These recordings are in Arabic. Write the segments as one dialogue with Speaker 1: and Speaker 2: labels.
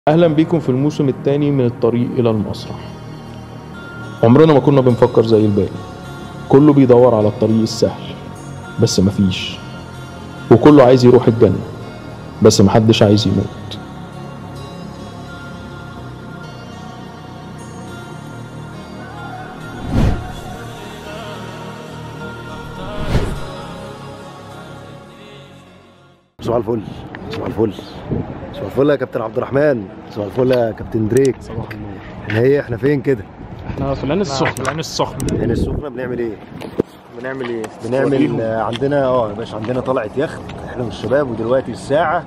Speaker 1: أهلا بيكم في الموسم الثاني من الطريق إلى المسرح. عمرنا ما كنا بنفكر زي الباقي، كله بيدور على الطريق السهل بس مفيش، وكله عايز يروح الجنة بس محدش عايز يموت.
Speaker 2: صباح الفل. صباح الفل. صباح الفل يا كابتن عبد الرحمن. صباح الفل يا كابتن دريك.
Speaker 3: صباح النور.
Speaker 2: احنا فين كده؟
Speaker 3: احنا في العين السخنة.
Speaker 1: العين السخنة.
Speaker 2: العين السخنة. بنعمل ايه؟
Speaker 1: بنعمل
Speaker 2: عندنا يا باشا عندنا طلعة يخت احنا والشباب، ودلوقتي الساعة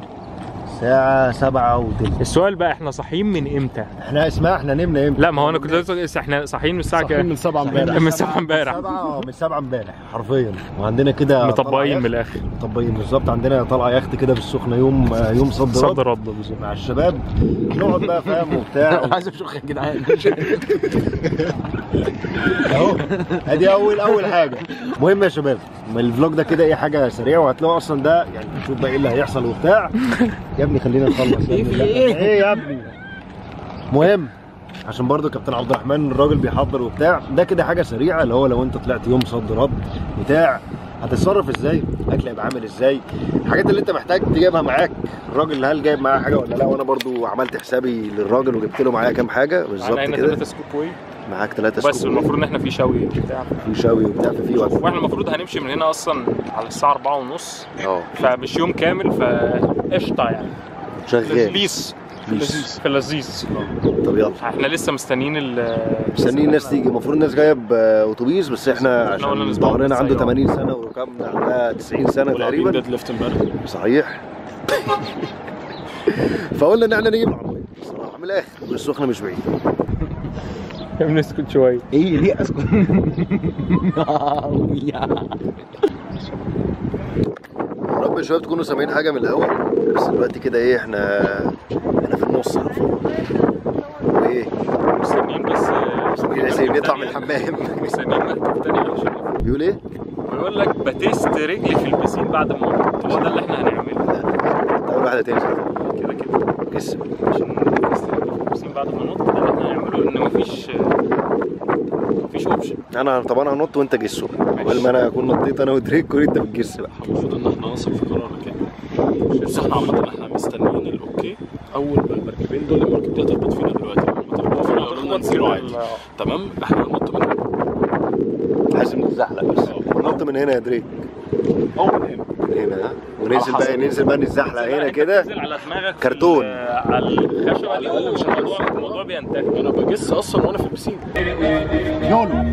Speaker 2: 7:03.
Speaker 1: السؤال بقى، احنا صاحيين من امتى؟
Speaker 2: احنا نمنا امتى؟
Speaker 1: لا، ما هو انا كنت لسه احنا صاحيين من الساعة كام؟
Speaker 3: صاحيين من 7 امبارح.
Speaker 1: من 7 امبارح.
Speaker 2: من 7 امبارح حرفيا. وعندنا كده
Speaker 1: مطبقين من الاخر.
Speaker 2: مطبقين بالظبط. عندنا طلعة يخت كده في السخنة يوم صد رد
Speaker 1: بالظبط
Speaker 2: مع الشباب. نقعد بقى فاهم وبتاع.
Speaker 3: عايز اشوف يا جدعان.
Speaker 2: اهو ادي اول حاجه. مهم يا شباب، الفلوج ده كده ايه، حاجه سريعه، وهتلاقوا اصلا ده يعني نشوف بقى ايه اللي هيحصل وبتاع. يا ابني خلينا نخلص يا ابني. ايه يا ابني. مهم عشان برضو كابتن عبد الرحمن الراجل بيحضر وبتاع. ده كده حاجه سريعه، اللي هو لو انت طلعت يوم صد رد بتاع هتتصرف ازاي، الاكل هيبقى عامل ازاي، الحاجات اللي انت محتاج تجيبها معاك. الراجل هل جايب معاه حاجه ولا لا؟ وانا برضو عملت حسابي للراجل وجبت له معايا كام حاجه بالظبط كده.
Speaker 1: 3 سكوب واي.
Speaker 2: معاك 3 سكوب
Speaker 1: بس المفروض ان احنا في شوي وبتاع.
Speaker 2: في شوي وبتاع في وقت.
Speaker 1: واحنا المفروض هنمشي من هنا اصلا على الساعة 4:30.
Speaker 2: اه
Speaker 1: فمش يوم كامل، فقشطة يعني.
Speaker 2: شغال
Speaker 1: في اللذيذ.
Speaker 2: طب يلا
Speaker 1: احنا لسه مستنيين
Speaker 2: الناس تيجي. المفروض الناس جايه باتوبيس، بس احنا عشان ظهرنا عنده 80 سنه وركبنا عندها 90 سنه تقريبا.
Speaker 3: ديد ليفت امبارح.
Speaker 2: صحيح. فقلنا ان احنا نجيب العربيه بصراحه من الاخر، والسخنه مش بعيد.
Speaker 1: نسكت شويه.
Speaker 3: ايه ليه اسكت؟
Speaker 2: رب شويه تكونوا سامعين حاجه من الاول. بس دلوقتي كده ايه، احنا في النص وايه،
Speaker 1: مستنيين
Speaker 2: نطلع من الحمام.
Speaker 1: مستنيين مركب تاني علشان
Speaker 2: بيقول ايه؟
Speaker 1: بيقول لك بتست رجلي في البسين بعد ما نط. هو ده اللي احنا هنعمله.
Speaker 2: اول واحده تاني
Speaker 1: كده
Speaker 2: جسم
Speaker 1: عشان نتست رجلي في البسين بعد ما نط. ده اللي احنا هنعمله، ان مفيش اوبشن.
Speaker 2: انا طبعا هنط وانت جسه. قبل ما انا اكون نطيت انا ودريك وانت بتجس بقى.
Speaker 3: المفروض ان احنا نثق في قرارك يعني. بس احنا عامة احنا مستنيين الاوكي. اول ما المركبين دول، المركب دي هتخبط فينا دلوقتي. لما تخبط فينا قالوا لنا نزيرو عادي. تمام، احنا هننط من هنا.
Speaker 2: لازم نتزحلق بس. نط من هنا يا دريك. من هنا ها، وننزل بقى نتزحلق هنا كده.
Speaker 1: تنزل على دماغك
Speaker 2: كرتون
Speaker 1: على الخشبه دي، الموضوع بينتهي.
Speaker 3: انا بجس اصلا وانا في البسين.
Speaker 2: يولو.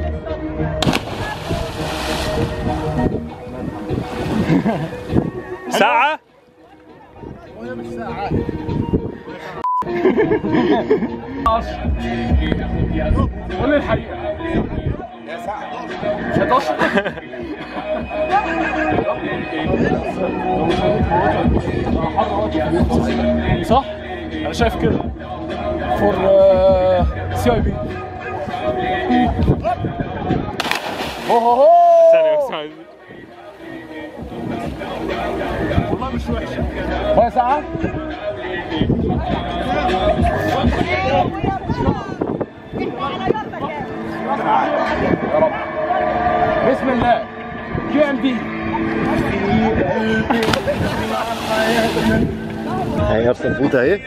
Speaker 1: ساعة؟
Speaker 3: مش ساعة. قول الحقيقة. يا ساعة. مش هتوصل. صح؟ أنا شايف كده. فور سي اي بي.
Speaker 1: ثانية.
Speaker 3: والله مش وحشة. هو ساعة؟ يا رب. بسم الله. QMD.
Speaker 2: هي نفس الفوت اهي.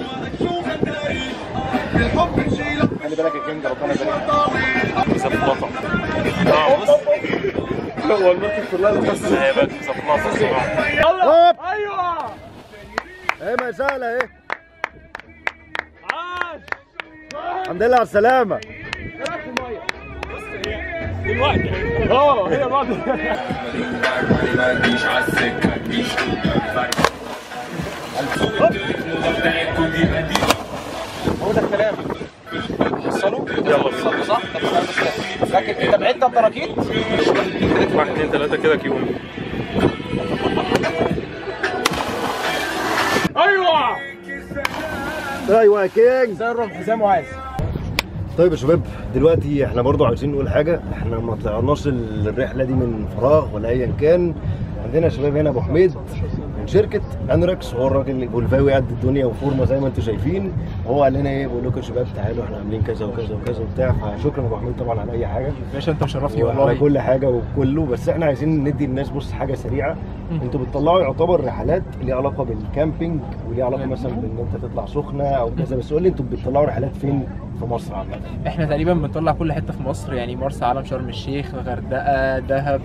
Speaker 3: خلي بالك يا كينج، ربنا يبارك.
Speaker 1: مزبطة. بص.
Speaker 3: هو المركب كلها بس
Speaker 1: هي بقت مزبطة الصراحة.
Speaker 2: يلا.
Speaker 3: ايوه.
Speaker 2: اهي ما سهلة اهي. الحمد لله على السلامة.
Speaker 1: دلوقتي
Speaker 3: هي بعض. هو ده الكلام. وصلوا؟
Speaker 1: يلا بينا.
Speaker 3: صح؟ لكن انت بعدت التراكيب؟
Speaker 1: 1 2 3 كده كيون.
Speaker 2: ايوه يا كينج.
Speaker 3: زي الرمح زي ما عايز.
Speaker 2: طيب يا شباب، دلوقتي احنا برضو عايزين نقول حاجه. احنا ما طلعناش الرحله دي من فراغ ولا ايا كان. عندنا يا شباب هنا ابو حميد من شركه انوركس، هو الراجل بولفاوي قد الدنيا وفورمه زي ما انتم شايفين. هو قال لنا ايه، بقول لكم يا شباب تعالوا احنا عاملين كذا وكذا وكذا وبتاع. فشكرا يا ابو حميد طبعا على اي حاجه
Speaker 4: باشا، انت مشرفني
Speaker 2: وعلى
Speaker 4: والله.
Speaker 2: كل حاجه وكله. بس احنا عايزين ندي الناس بص حاجه سريعه. انتوا بتطلعوا يعتبر رحلات ليها علاقه بالكامبينج وليها علاقه مثلا بان انت تطلع سخنه او كذا. بس قول لي انتوا بتطلعوا رحلات فين في مصر عامه؟
Speaker 4: احنا تقريبا بنطلع كل حته في مصر، يعني مرسى علم، شرم الشيخ، غردقه، دهب،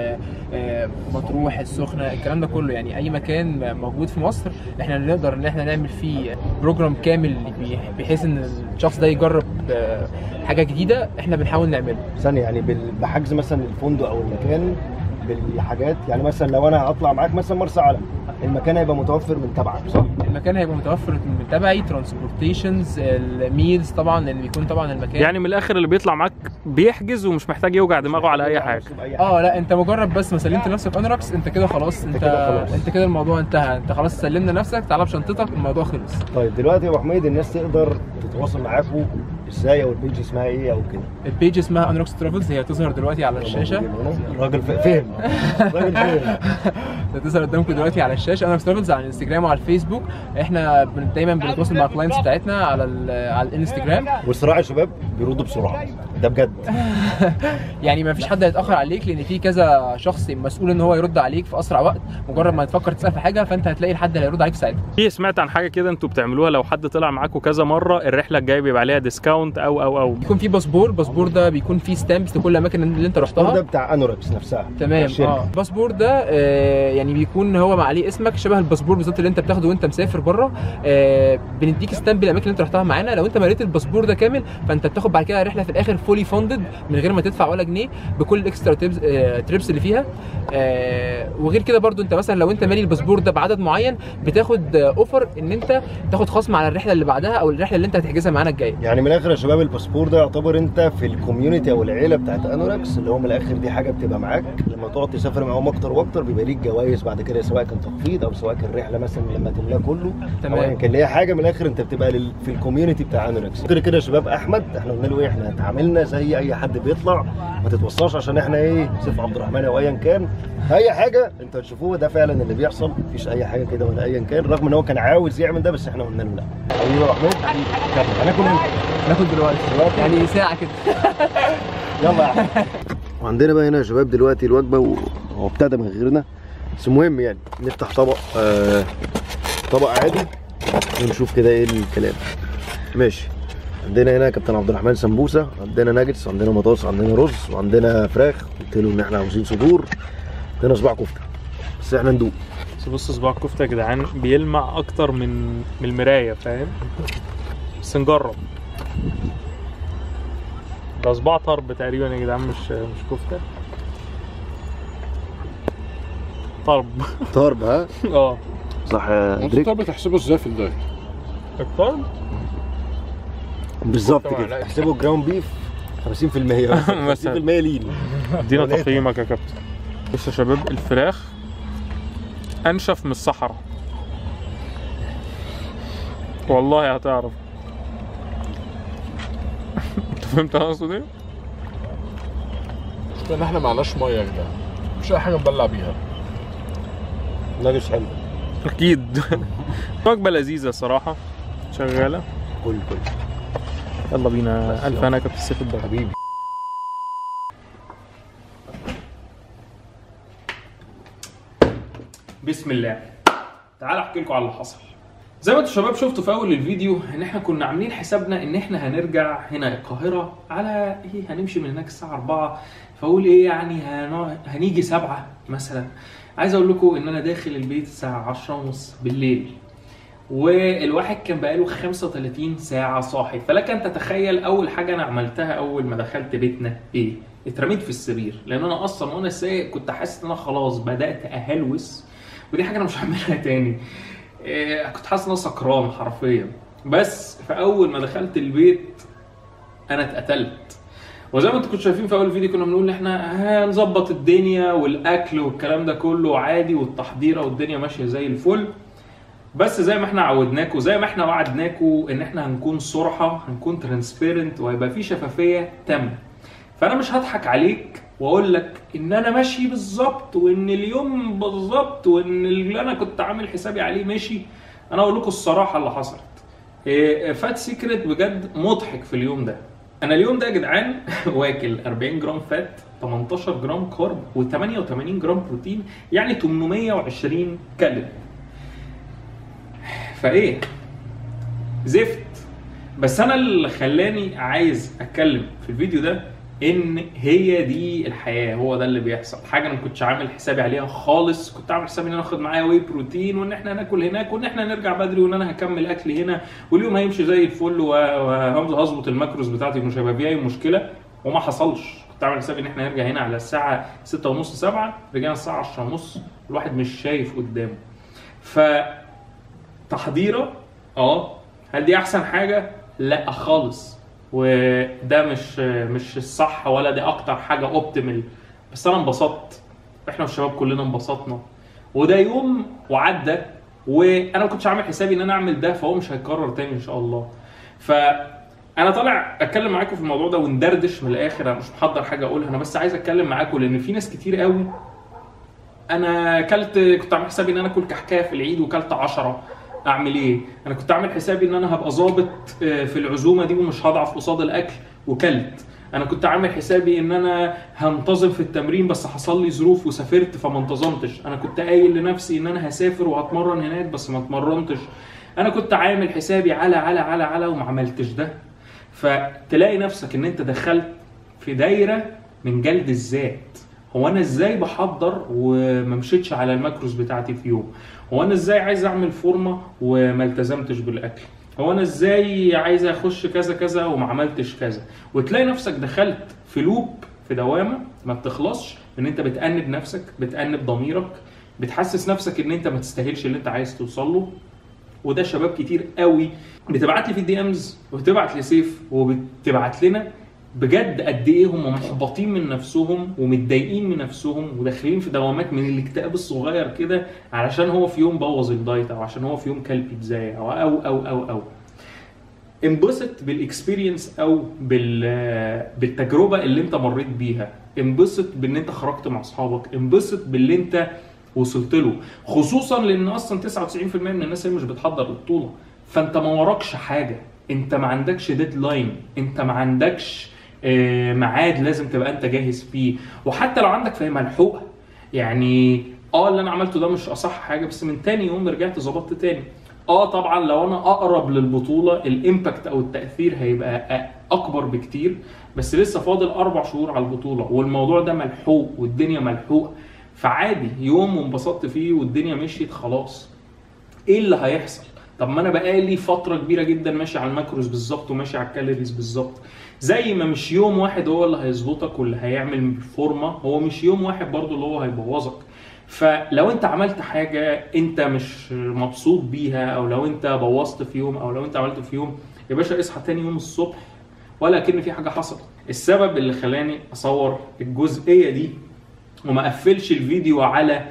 Speaker 4: مطروح، السخنه، الكلام ده كله. يعني اي مكان موجود في مصر احنا نقدر ان احنا نعمل فيه بروجرام كامل بحيث ان الشخص ده يجرب حاجه جديده احنا بنحاول نعمله.
Speaker 2: ثانيه يعني بحجز مثلا الفندق او المكان بالحاجات. يعني مثلا لو انا هطلع معاك مثلا مرسى علم، المكان هيبقى متوفر من تبعك صح؟
Speaker 4: المكان هيبقى متوفر من تبعي، ترانسبورتيشنز، الميلز طبعا اللي بيكون طبعا المكان.
Speaker 3: يعني من الاخر اللي بيطلع معاك بيحجز ومش محتاج يوجع دماغه على اي حاجه.
Speaker 4: لا انت مجرد بس ما سلمت نفسك انوركس انت كده خلاص، انت كده الموضوع انتهى، انت خلاص سلمنا نفسك، تعالى بشنطتك، الموضوع خلص.
Speaker 2: طيب دلوقتي يا ابو حميد الناس تقدر تتواصل معاكم ازاي، او البيج اسمها ايه او كده؟
Speaker 4: البيج اسمها انوركس ترافلز، هي تظهر دلوقتي على الشاشه.
Speaker 2: الراجل فهم الراجل فهم.
Speaker 4: هتظهر قدامكم دلوقتي على الشاشه انوركس ترافلز على الانستجرام وعلى الفيسبوك. احنا دايما بنتواصل مع الكلاينتس بتاعتنا على الانستجرام.
Speaker 2: والصراحه يا شباب بيردوا بسرعه، ده بجد.
Speaker 4: يعني ما فيش حد هيتاخر عليك، لان في كذا شخص مسؤول ان هو يرد عليك في اسرع وقت. مجرد ما تفكر تسال في حاجه فانت هتلاقي الحد اللي هيرد عليك في ساعتها.
Speaker 3: في سمعت عن حاجه كده انتوا بتعملوها، لو حد طلع معاكم كذا مره الرحله الجايه بيبقى عليها ديسكاونت او
Speaker 4: بيكون في الباسبور ده بيكون فيه ستامبس لكل الاماكن اللي انت رحتها.
Speaker 2: ده بتاع انوركس نفسها.
Speaker 4: تمام. الباسبور ده يعني بيكون هو عليه اسمك، شبه الباسبور بالظبط اللي انت بتاخده وانت مسافر بره. بنديك ستامب الاماكن اللي انت رحتها معانا. لو انت مليت الباسبور ده كامل فانت بتاخد بعد كده رحله في الاخر فولي فاندد من غير ما تدفع ولا جنيه، بكل الاكسترا تريبس اللي فيها. وغير كده برضو انت مثلا لو انت مالي الباسبور ده بعدد معين بتاخد اوفر ان انت تاخد خصم على الرحله اللي بعدها او الرحله اللي انت هتحجزها معانا الجايه.
Speaker 2: يعني من الاخر يا شباب الباسبور ده يعتبر انت في الكوميونتي او العيله بتاعت انوركس، اللي هو من الاخر دي حاجه بتبقى معاك لما تقعد تسافر معاهم اكتر واكتر، بيبقى ليك جوائز بعد كده، سواء كان تخفيض او سواء كان رحله مثلا لما تملاه كله.
Speaker 4: تمام.
Speaker 2: كان ليها حاجه من الاخر انت بتبقى في الكوميونتي بتاع انوركس. كده يا شباب احمد احنا قلنا له ايه، احنا اتعاملنا زي اي حد بيطلع، ما تتوصاش عشان احنا ايه سيف عبد الرحمن او ايا كان. اي حاجه انتوا هتشوفوه ده فعلا اللي بيحصل، مفيش اي حاجه كده ولا ايا كان، رغم ان هو كان عاوز يعمل ده بس احنا قلنا له لا. ايوه يا احمد هناكل امتى؟
Speaker 4: ناخد دلوقتي يعني ساعه كده.
Speaker 2: يلا يا احمد. وعندنا بقى هنا يا شباب دلوقتي الوجبه وهو ابتدى من غيرنا، بس المهم يعني نفتح طبق عادي ونشوف كده ايه الكلام. ماشي. عندنا هنا كابتن عبد الرحمن سمبوسه، عندنا ناجتس، عندنا مطاس، عندنا رز، وعندنا فراخ. قلت له ان احنا عاوزين صدور، عندنا صباع كفته، بس احنا ندوق.
Speaker 3: بص صباع الكفته يا جدعان بيلمع اكتر من المرايه، فاهم؟ بس نجرب. ده صباع طرب تقريبا يا جدعان، مش كفته.
Speaker 2: طرب ها؟
Speaker 3: اه
Speaker 2: صح يا دريك.
Speaker 5: الطرب بتحسبه ازاي في الدايت؟
Speaker 3: الطرب
Speaker 2: بالظبط كده، احسبوا جراوند بيف 50% 50% لين.
Speaker 3: ادينا تقييمك يا كابتن. بص يا شباب الفراخ انشف من الصحراء، والله هتعرف. انت فهمت انا اقصد ايه؟
Speaker 5: ان احنا معناش ميه يا جدعان، مش اي حاجه نبلع بيها.
Speaker 2: ناجتس حلو
Speaker 3: اكيد. وجبه لذيذه صراحه، شغاله.
Speaker 2: كل
Speaker 3: يلا بينا. الف هنا يا كابتن سيف الدرب
Speaker 2: حبيبي.
Speaker 3: بسم الله. تعالى احكي لكم على اللي حصل. زي ما انتوا شباب شفتوا في اول الفيديو ان احنا كنا عاملين حسابنا ان احنا هنرجع هنا القاهره على ايه، هنمشي من هناك الساعه 4، فاقول ايه يعني هنيجي 7 مثلا. عايز اقول لكم ان انا داخل البيت الساعه 10:30 بالليل، والواحد كان بقاله 35 ساعه صاحي. فلك ان تتخيل اول حاجه انا عملتها اول ما دخلت بيتنا ايه؟ اترميت في السرير، لان انا اصلا وانا سايق كنت حاسس ان انا خلاص بدات اهلوس، ودي حاجه انا مش هعملها تاني. كنت حاسس ان انا سكران حرفيا. بس في اول ما دخلت البيت انا اتقتلت. وزي ما انتم كنتوا شايفين في اول فيديو كنا بنقول ان احنا هنظبط الدنيا والاكل والكلام ده كله عادي والتحضيره والدنيا ماشيه زي الفل. بس زي ما احنا عودناكم، زي ما احنا وعدناكم ان احنا هنكون صراحه، هنكون ترانسبيرنت، وهيبقى في شفافيه تامه. فانا مش هضحك عليك واقول لك ان انا ماشي بالظبط وان اليوم بالظبط وان اللي انا كنت عامل حسابي عليه ماشي، انا اقول لكم الصراحه اللي حصلت. فات سيكريت بجد مضحك في اليوم ده. انا اليوم ده يا جدعان واكل 40 جرام فات، 18 جرام كارب، و88 جرام بروتين، يعني 820 كالوري. فايه زفت. بس انا اللي خلاني عايز اتكلم في الفيديو ده ان هي دي الحياه، هو ده اللي بيحصل. حاجه انا ما كنتش عامل حسابي عليها خالص. كنت عامل حسابي ان انا اخد معايا واي بروتين، وان احنا هناكل هناك، وان احنا هنرجع بدري، وان انا هكمل اكل هنا، واليوم هيمشي زي الفل، وهظبط الماكروز بتاعتي ومش هيبقى فيها اي مشكله. وما حصلش. كنت عامل حسابي ان احنا هنرجع هنا على الساعه 6:30 7، رجعنا الساعه 10:30، الواحد مش شايف قدامه. ف تحضيره هل دي احسن حاجه؟ لا خالص. وده مش الصح، ولا دي اكتر حاجه اوبتيمال. بس انا انبسطت، احنا والشباب كلنا انبسطنا، وده يوم وعدى، وانا ما كنتش عامل حسابي ان انا اعمل ده، فهو مش هيتكرر تاني ان شاء الله. فانا طالع اتكلم معاكم في الموضوع ده وندردش من الاخر. انا مش محضر حاجه اقولها، انا بس عايز اتكلم معاكم لان في ناس كتير قوي. انا كنت عامل حسابي ان انا اكل كحكايه في العيد وكلت 10. اعمل ايه؟ انا كنت عامل حسابي ان انا هبقى ظابط في العزومه دي ومش هضعف قصاد الاكل وكلت. انا كنت عامل حسابي ان انا هنتظم في التمرين، بس حصل لي ظروف وسافرت فما انتظمتش. انا كنت قايل لنفسي ان انا هسافر وهتمرن هناك بس ما اتمرنتش. انا كنت عامل حسابي على وما عملتش ده. فتلاقي نفسك ان انت دخلت في دايره من جلد الذات. هو انا ازاي بحضر وما مشيتش على الماكروز بتاعتي في يوم؟ هو انا ازاي عايز اعمل فورمه وما التزمتش بالاكل؟ هو انا ازاي عايز اخش كذا كذا وما عملتش كذا؟ وتلاقي نفسك دخلت في لوب، في دوامه ما بتخلصش، ان انت بتأنب نفسك، بتأنب ضميرك، بتحسس نفسك ان انت ما تستاهلش اللي انت عايز توصل له. وده شباب كتير قوي بتبعت لي في الدي امز وبتبعت لسيف وبتبعت لنا بجد قد ايه هم محبطين من نفسهم ومتضايقين من نفسهم وداخلين في دوامات من الاكتئاب الصغير كده، علشان هو في يوم بوظ الدايت، او عشان هو في يوم كل بيتزاية او انبسط بالاكسبيرينس او بالتجربه اللي انت مريت بيها. انبسط بان انت خرجت مع اصحابك، انبسط باللي انت وصلت له، خصوصا لان اصلا 99% من الناس اللي مش بتحضر البطوله. فانت ما وراكش حاجه، انت ما عندكش ديدلاين، انت ما عندكش ميعاد لازم تبقى انت جاهز فيه. وحتى لو عندك فهي ملحوقه، يعني اللي انا عملته ده مش اصح حاجه، بس من تاني يوم رجعت ظبطت تاني. طبعا لو انا اقرب للبطوله الامباكت او التاثير هيبقى اكبر بكتير، بس لسه فاضل 4 شهور على البطوله والموضوع ده ملحوق والدنيا ملحوق. فعادي يوم وانبسطت فيه والدنيا مشيت خلاص. ايه اللي هيحصل؟ طب ما انا بقالي فتره كبيره جدا ماشي على الماكروز بالظبط وماشي على الكالوريز بالظبط. زي ما مش يوم واحد هو اللي هيظبطك واللي هيعمل فورمه، هو مش يوم واحد برضو اللي هو هيبوظك. فلو انت عملت حاجه انت مش مبسوط بيها، او لو انت بوظت في يوم، او لو انت عملت في يوم، يا باشا اصحى تاني يوم الصبح ولا كأن في حاجه حصلت. السبب اللي خلاني اصور الجزئيه دي وما اقفلش الفيديو على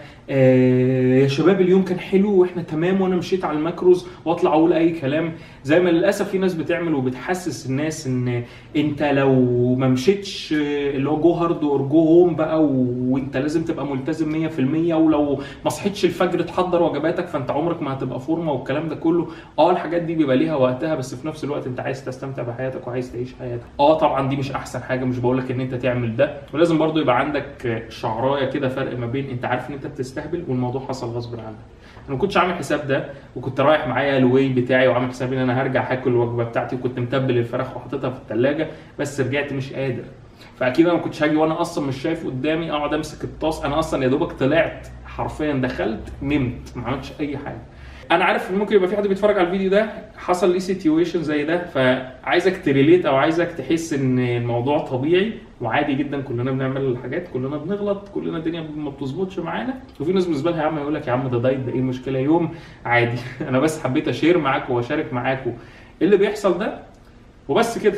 Speaker 3: يا شباب اليوم كان حلو واحنا تمام وانا مشيت على الماكروز واطلع اقول اي كلام، زي ما للاسف في ناس بتعمل وبتحسس الناس ان انت لو ما مشيتش اللي هو جو هارد اور جو هوم بقى، وانت لازم تبقى ملتزم 100%، ولو ما صحيتش الفجر تحضر وجباتك فانت عمرك ما هتبقى فورمه والكلام ده كله. الحاجات دي بيبقى ليها وقتها، بس في نفس الوقت انت عايز تستمتع بحياتك وعايز تعيش حياتك. طبعا دي مش احسن حاجه، مش بقولك ان انت تعمل ده، ولازم برضو يبقى عندك شعرايه كده فرق ما بين انت عارف ان انت بتستهبل والموضوع حصل غصب عنك. انا ما كنتش عامل حساب ده، وكنت رايح معايا الواي بتاعي وعامل حسابي ان انا هرجع هاكل الوجبه بتاعتي، وكنت متبل الفراخ وحاططها في الثلاجه، بس رجعت مش قادر. فاكيد انا ما كنتش هاجي وانا اصلا مش شايف قدامي اقعد امسك الطاس. انا اصلا يا دوبك طلعت حرفيا، دخلت نمت، ما عملتش اي حاجه. انا عارف ان ممكن يبقى في حد بيتفرج على الفيديو ده حصل ليه سيتويشن زي ده، فعايزك تريليت او عايزك تحس ان الموضوع طبيعي وعادي جدا. كلنا بنعمل الحاجات، كلنا بنغلط، كلنا الدنيا ما بتظبطش معانا. وفي ناس بالنسبه لها يا عم يقول لك يا عم ده دايت، ده ايه المشكله، يوم عادي. انا بس حبيت اشير معاكم واشارك معاكم اللي بيحصل ده وبس كده.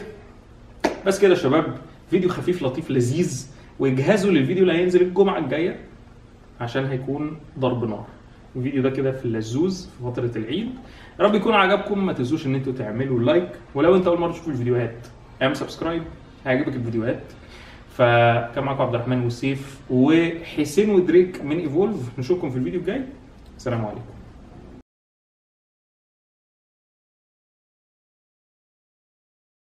Speaker 3: بس كده يا شباب، فيديو خفيف لطيف لذيذ، واجهزوا للفيديو اللي هينزل الجمعه الجايه عشان هيكون ضرب نار. الفيديو ده كده في اللزوز في فتره العيد. يا رب يكون عجبكم. ما تنسوش ان انتوا تعملوا لايك، ولو انت اول مره تشوف الفيديوهات اعمل سبسكرايب، هيعجبك الفيديوهات. فكان معاكم عبد الرحمن والسيف وحسين ودريك من ايفولف. نشوفكم في الفيديو الجاي. السلام عليكم.